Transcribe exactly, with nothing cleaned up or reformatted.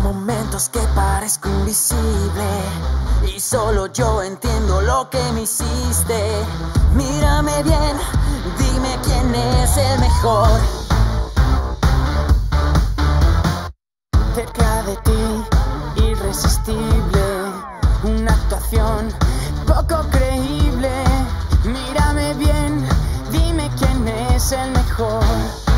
momentos que parezco invisible y solo yo entiendo lo que me hiciste. Mírame bien, dime quién es el mejor. Cerca de ti, irresistible, una actuación poco creíble. Mírame bien, dime quién es el mejor.